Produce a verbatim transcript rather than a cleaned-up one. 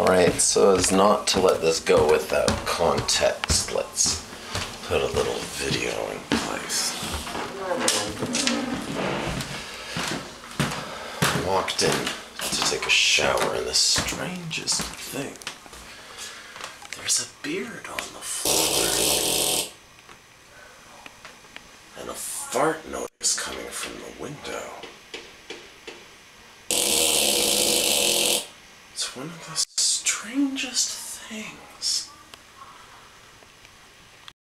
Alright, so as not to let this go without context, let's put a little video in place. I walked in to take a shower and the strangest thing. There's a beard on the floor. And a fart noise coming from the window. It's one of the strangest things.